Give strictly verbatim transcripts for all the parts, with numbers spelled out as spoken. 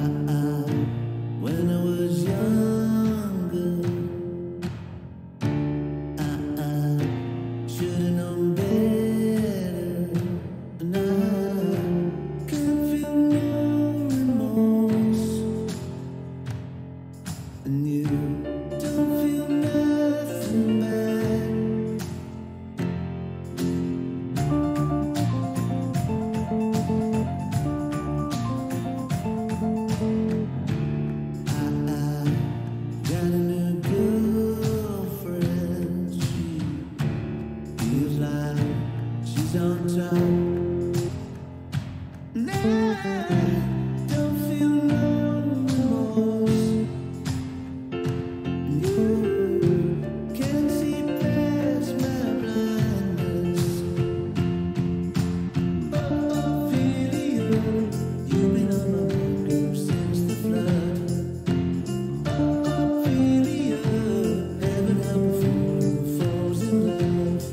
When I was younger, I, I should have known better. And I can feel no remorse. And you don't feel nothing back. On top. Now don't feel no remorse. You can't see past my blindness. Oh, Ophelia, you've been on my mind since the flood. Oh, Ophelia, heaven help a fool who falls in love.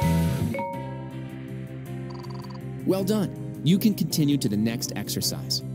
Well done. You can continue to the next exercise.